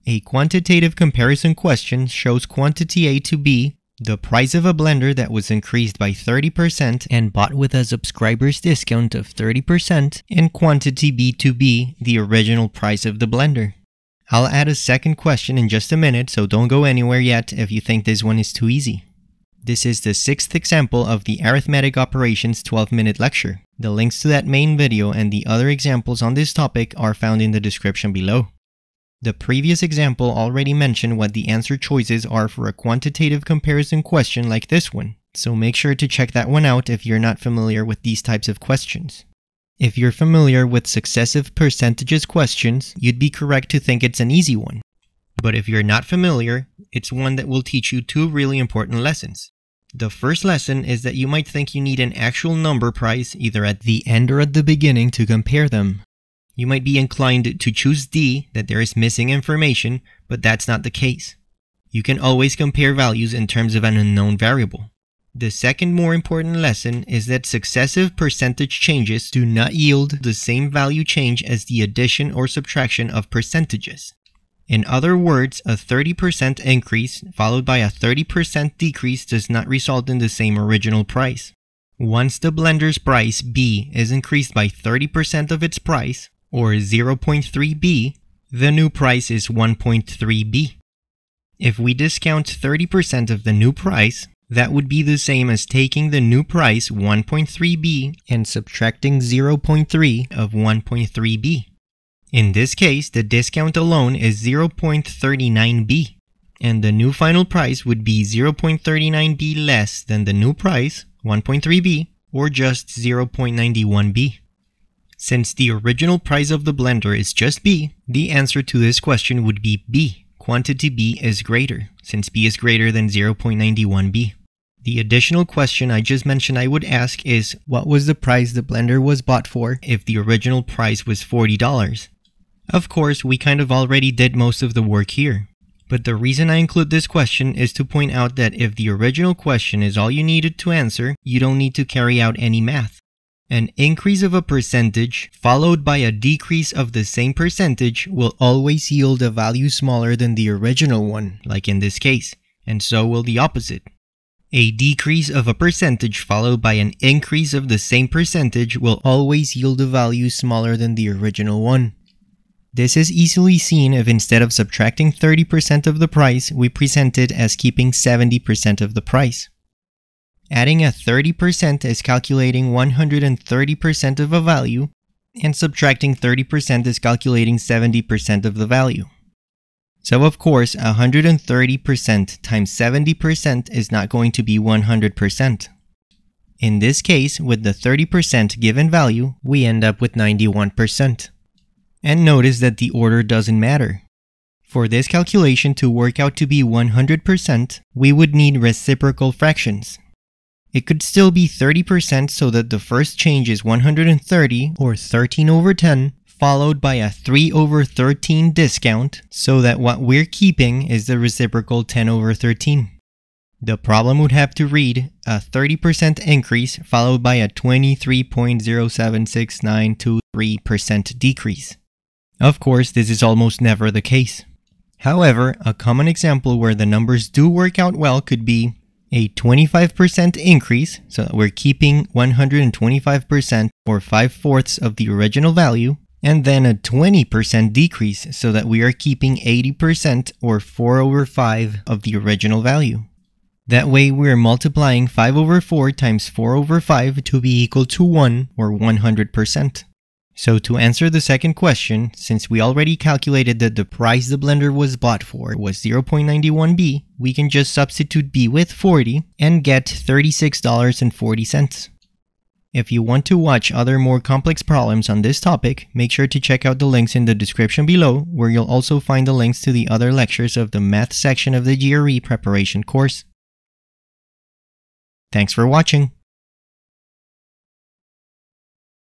A quantitative comparison question shows quantity A to be the price of a blender that was increased by 30% and bought with a subscriber's discount of 30%, and quantity B to be the original price of the blender. I'll add a second question in just a minute, so don't go anywhere yet if you think this one is too easy. This is the 6th example of the Arithmetic Operations 12-minute lecture. The links to that main video and the other examples on this topic are found in the description below. The previous example already mentioned what the answer choices are for a quantitative comparison question like this one, so make sure to check that one out if you're not familiar with these types of questions. If you're familiar with successive percentages questions, you'd be correct to think it's an easy one. But if you're not familiar, it's one that will teach you two really important lessons. The first lesson is that you might think you need an actual number price either at the end or at the beginning to compare them. You might be inclined to choose D, that there is missing information, but that's not the case. You can always compare values in terms of an unknown variable. The second more important lesson is that successive percentage changes do not yield the same value change as the addition or subtraction of percentages. In other words, a 30% increase followed by a 30% decrease does not result in the same original price. Once the blender's price B is increased by 30% of its price, or 0.3B, the new price is 1.3B. If we discount 30% of the new price, that would be the same as taking the new price 1.3B and subtracting 0.3 of 1.3B. In this case, the discount alone is 0.39B, and the new final price would be 0.39B less than the new price, 1.3B, or just 0.91B. Since the original price of the blender is just B, the answer to this question would be B. Quantity B is greater, since B is greater than 0.91B. The additional question I just mentioned I would ask is, what was the price the blender was bought for if the original price was $40? Of course, we kind of already did most of the work here. But the reason I include this question is to point out that if the original question is all you needed to answer, you don't need to carry out any math. An increase of a percentage followed by a decrease of the same percentage will always yield a value smaller than the original one, like in this case, and so will the opposite. A decrease of a percentage followed by an increase of the same percentage will always yield a value smaller than the original one. This is easily seen if instead of subtracting 30% of the price, we present it as keeping 70% of the price. Adding a 30% is calculating 130% of a value, and subtracting 30% is calculating 70% of the value. So of course, 130% times 70% is not going to be 100%. In this case, with the 30% given value, we end up with 91%. And notice that the order doesn't matter. For this calculation to work out to be 100%, we would need reciprocal fractions. It could still be 30% so that the first change is 130 or 13 over 10, followed by a 3 over 13 discount so that what we're keeping is the reciprocal 10 over 13. The problem would have to read a 30% increase followed by a 23.076923% decrease. Of course, this is almost never the case. However, a common example where the numbers do work out well could be a 25% increase, so that we're keeping 125% or 5/4 of the original value, and then a 20% decrease, so that we are keeping 80% or 4 over 5 of the original value. That way we're multiplying 5 over 4 times 4 over 5 to be equal to 1 or 100%. So to answer the second question, since we already calculated that the price the blender was bought for was 0.91B, we can just substitute B with 40 and get $36.40. If you want to watch other more complex problems on this topic, make sure to check out the links in the description below, where you'll also find the links to the other lectures of the math section of the GRE preparation course. Thanks for watching.